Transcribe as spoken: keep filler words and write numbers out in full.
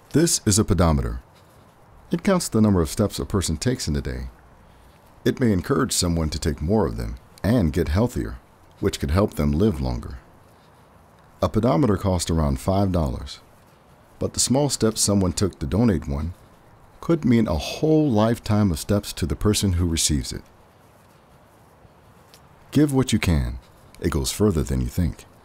This is a pedometer. It counts the number of steps a person takes in a day. It may encourage someone to take more of them and get healthier, which could help them live longer. A pedometer costs around five dollars, but the small steps someone took to donate one could mean a whole lifetime of steps to the person who receives it. Give what you can. It goes further than you think.